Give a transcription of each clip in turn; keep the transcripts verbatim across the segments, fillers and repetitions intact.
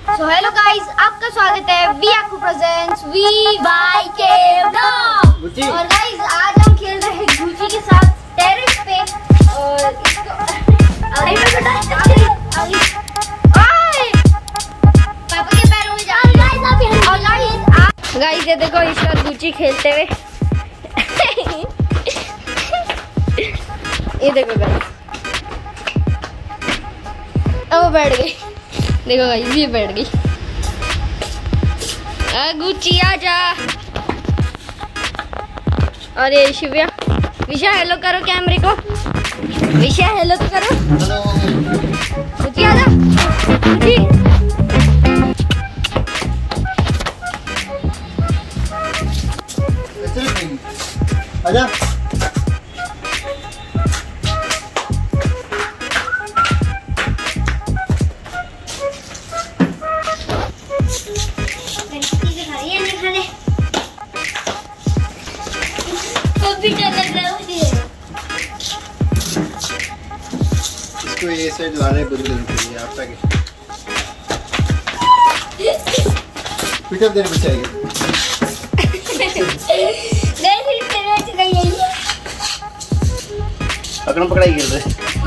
So hello guys, आपका स्वागत है वी आकू presents V Y K blog. और गाइस आज हम खेल रहे हैं गुची के साथ टेरेस पे। और इसको अरे बेटा आगे आए पापा के पैरों में जा। गाइस आप यहाँ और गाइस गाइस ये देखो इसका गुची खेलते हुए। ये देखो गाइस, अब बैठ गई। देखो गाइस ये बैठ गई। आ गुची आजा। अरे शिव्या, विशा हेलो करो कैमरे को। विशा हेलो तो करो। गुची आजा। गुची आजा। इसको ये साइड लाने बुरी लगती है आपका के पिटअप देने बचाएगा। नहीं तेरे से गई है। पकड़ पकड़ाई गिर रहे।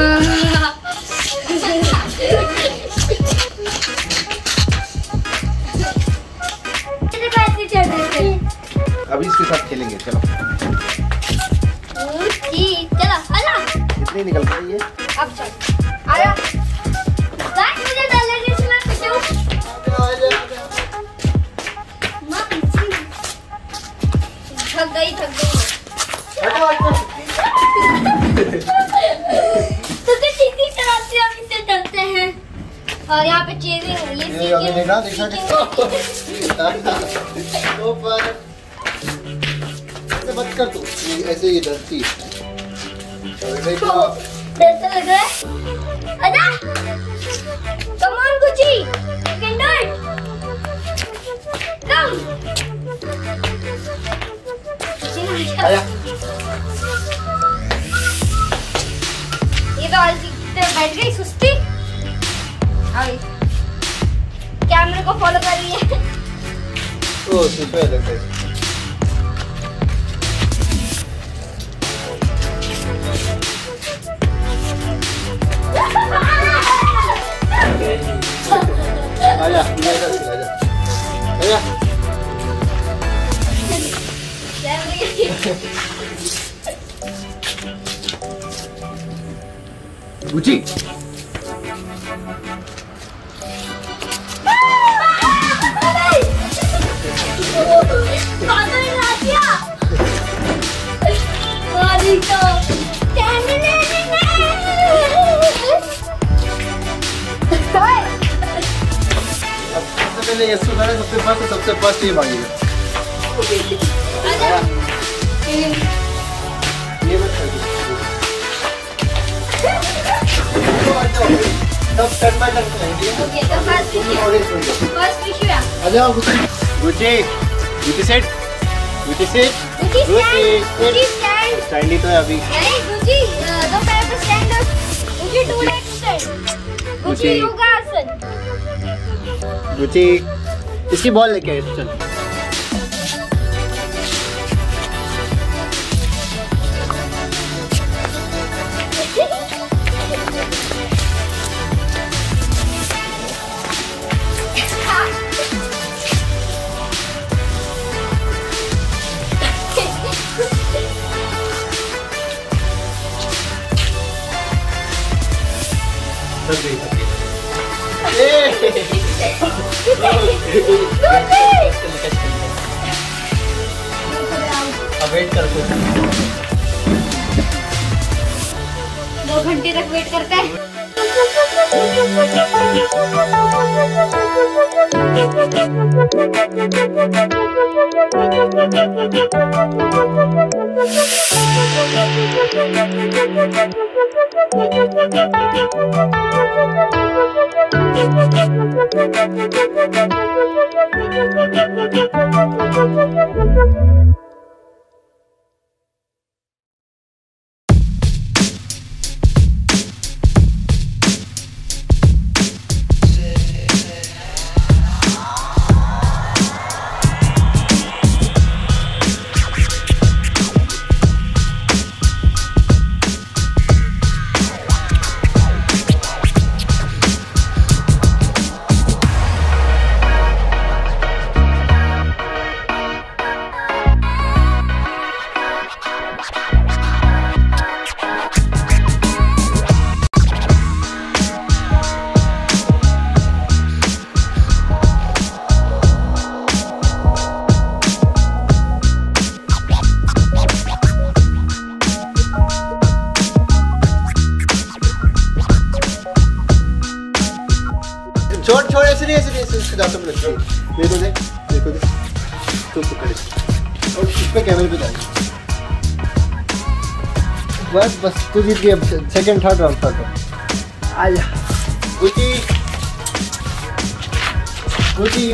अभी इसके साथ खेलेंगे। चलो चलो आजा। कितनी निकल रही है अब चल आजा। गाइस मुझे डर लग रही है, मैं पिटूं। मां पीछे थक गई थक गई। तो तो ठीक तरह से हम इसे डरते हैं। और यहाँ पे चीजें हैं ये ये अभी देखा देखा तो पर मत कर तू, ऐसे ही डरती है। डरता लग रहा है। आजा। Come on Gucci, you can do it. Come. आया। ये तो आलसी बैठ गई सुस्ती। आई कैमरे को फॉलो कर रही है। ओ सुपर लगता है। आजा आजा आजा। गुची पहले ये सुना है सबसे फर्स्ट सबसे फर्स्ट ये मांगेगा। ये मत कर सब टर्न बाय टर्न करेंगे। ओके तो फर्स्ट फिश फर्स्ट फिश या आ जाओ Gucci Gucci Gucci set Gucci set Gucci Gucci stand stand ही तो है अभी। नहीं गुची दो पैर पे stand up. Gucci two leg stand. Gucci yoga आसन। गुची इसकी बॉल लेके आए चल। अब वेट कर दो घंटे तक वेट करते हैं। ऐसे नहीं ऐसे नहीं ऐसे इसके दांतों पे लगती है। देखो दे देखो दे तो पकड़ और इस पे कैमरे पे डाल। बस बस तू जीत गया। Second third round third round आजा गुची गुची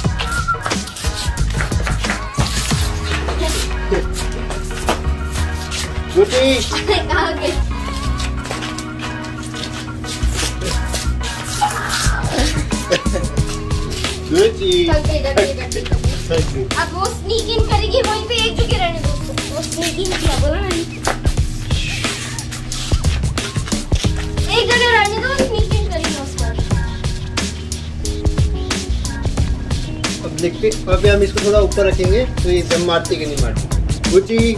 गुची कहाँ गई? गुची थक गई, थक गई, थक गई, थक गई। अब वो स्नीक इन करेगी वहीं पे एक जगह रहने दो उसको। वो स्नीक इन किया बोलो ना एक जगह रहने दो स्नीक इन करेगी उस पर। अब देखते अभी हम इसको थोड़ा ऊपर रखेंगे तो ये दम मारती कि नहीं मारती। Gucci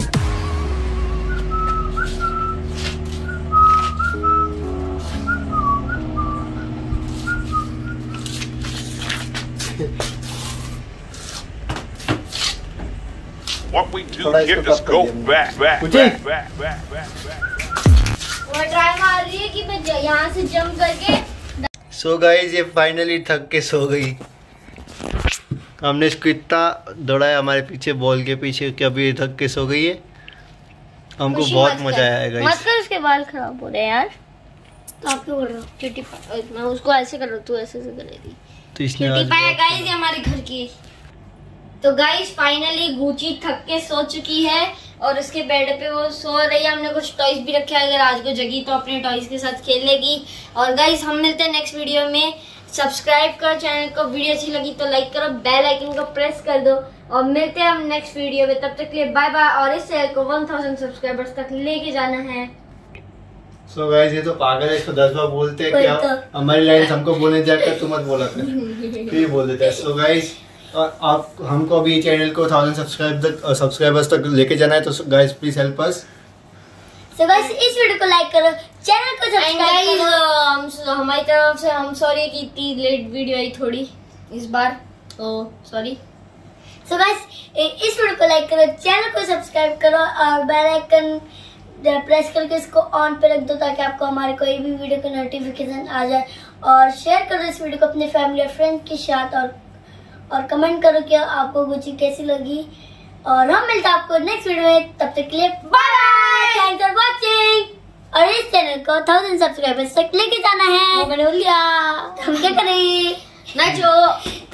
What we do here is go back, back, back, back, back, back, back. वो ट्राई मार रही है कि मैं ज- यहाँ से जंप करके। सो गाइस ये फाइनली थक के सो गई। हमने इसको इतना दौड़ाया हमारे पीछे बॉल के पीछे कि अभी ये थक के सो गई है। हमको खुशी बहुत मत मजा कर। आया है मत गाइस। कर उसके बाल खराब हो रहे हैं यार। तो आप क्यों कर रहे हो? क्यूटी पाई मैं उसको ऐसे कर रहा हूँ तू ऐसे से कर रही थी। तो इसने क्यूटी आज पाई बहुत- गाइस ये हमारे घर की। तो गाइस फाइनली गुची थक के सो चुकी है और उसके बेड पे वो सो रही है। हमने कुछ टॉयज भी रखे हैं, अगर आज को जगी तो अपने टॉयज के साथ खेल लेगी। और गाइस हम मिलते हैं नेक्स्ट वीडियो में। सब्सक्राइब करो चैनल को, वीडियो अच्छी लगी तो लाइक करो, बेल आइकन को प्रेस कर दो और मिलते हैं हम नेक्स्ट वीडियो में। तब तक के लिए बाय बाय। और इस चैनल को वन थाउजेंड सब्सक्राइबर्स तक लेके जाना है। सो गाइस ये तो पागल है, इसको दस बार बोलते हैं कि वही आप तो। हमारी लाइन हमको बोलने जाकर तू मत बोला कर फिर बोल देता है। सो गाइस आप हमको अभी चैनल को थाउजेंड सब्सक्राइबर सब्सक्राइबर्स तक लेके जाना है तो guys please help us. So guys इस वीडियो को लाइक करो, चैनल को सब्सक्राइब करो। हम हमारी तरफ से हम सॉरी कि इतनी लेट वीडियो आई थोड़ी इस बार, तो सॉरी। सो गाइस इस वीडियो को लाइक करो, चैनल को सब्सक्राइब करो और बेल आइकन प्रेस करके इसको ऑन पे रख दो ताकि आपको हमारे कोई भी वीडियो का नोटिफिकेशन आ जाए। और शेयर करो इस वीडियो को अपने फैमिली और फ्रेंड्स के साथ और और कमेंट करो कि आपको गुची कैसी लगी। और हम मिलते हैं आपको नेक्स्ट वीडियो में। तब तक के लिए bye bye, thanks for watching. और इस चैनल को थाउजेंड सब्सक्राइबर्स तक लेके जाना है। मैंने बोल दिया हम क्या करें नाचो।